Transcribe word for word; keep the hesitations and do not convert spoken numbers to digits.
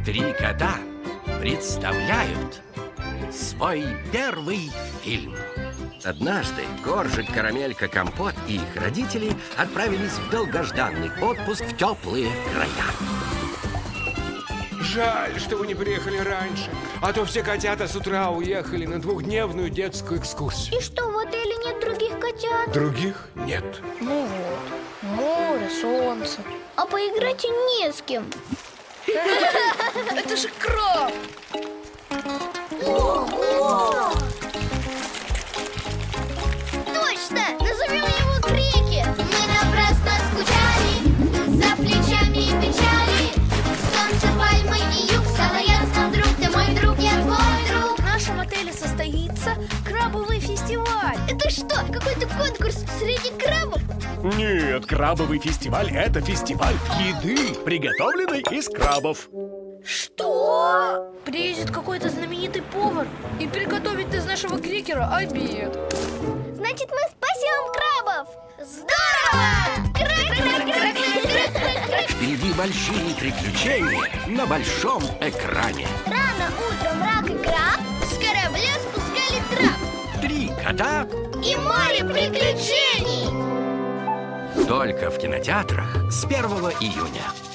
Три кота представляют свой первый фильм. Однажды Коржик, Карамелька, Компот и их родители отправились в долгожданный отпуск в теплые края. Жаль, что вы не приехали раньше, а то все котята с утра уехали на двухдневную детскую экскурсию. И что, в отеле нет других котят? Других нет. Ну вот, море, солнце. А поиграть и не с кем. Это же краб! Ого! Точно! Назовем его Крекет! Мы напрасно скучали за плечами и печали. Солнце, пальмы и юг, стало ясно, друг, ты мой друг, я твой друг. В нашем отеле состоится крабовый фестиваль. Это что, какой-то конкурс среди крабов? Нет, крабовый фестиваль – это фестиваль еды, приготовленной из крабов. Что? Приедет какой-то знаменитый повар и приготовит из нашего крекера обед. Значит, мы спасем крабов! Здорово! Впереди большие приключения на большом экране. Рано утром рак и краб с корабля спускали трап. Три кота И море приключений! только в кинотеатрах с первого июня.